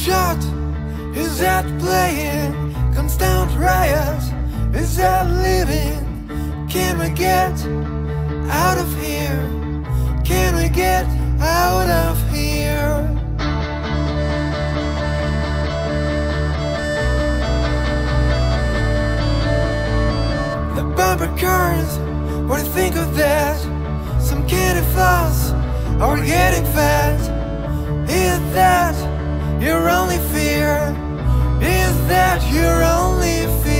shot? Is that playing? Constant riot? Is that living? Can we get out of here? Can we get out of here? The bumper cars, what do you think of that? Some candy floss, or getting fat? Is that your only fear? Is that your only fear?